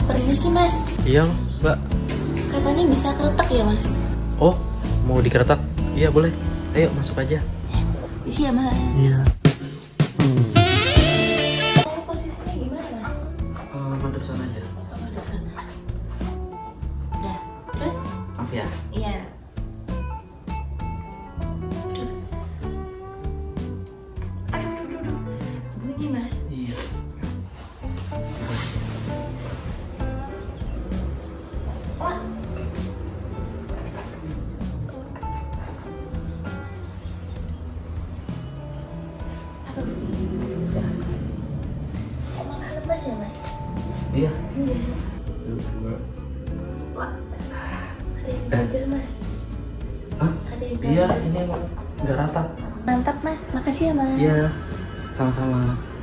Permisi mas. Iya mbak. Katanya bisa keretak ya mas? Oh mau dikeretak? Iya boleh. Ayo masuk aja. Isi ya mas. Iya. Posisinya gimana mas? Madep sana aja. Udah. Terus? Maaf ya. Iya. Aduh. Bunyi mas. Iya. Wah. Emang lemes ya mas? Iya. Iya. Dua. Wah. Ada yang belajar mas. Hah? Ada yang Iya belajar. ini emang nggak rata. Mantap mas. Makasih ya mas. Iya. Sama-sama.